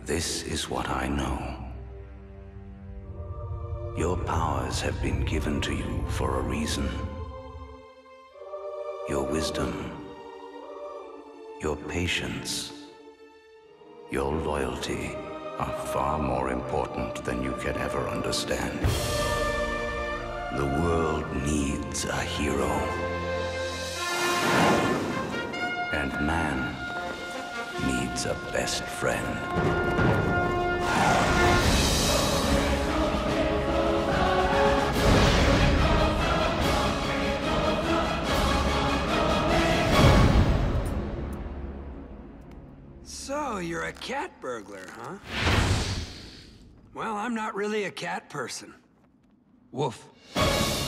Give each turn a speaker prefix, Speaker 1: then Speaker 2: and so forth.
Speaker 1: This is what I know. Your powers have been given to you for a reason. Your wisdom, your patience, your loyalty are far more important than you can ever understand. The world needs a hero. And man needs a best friend.
Speaker 2: So, you're a cat burglar, huh? Well, I'm not really a cat person. Woof.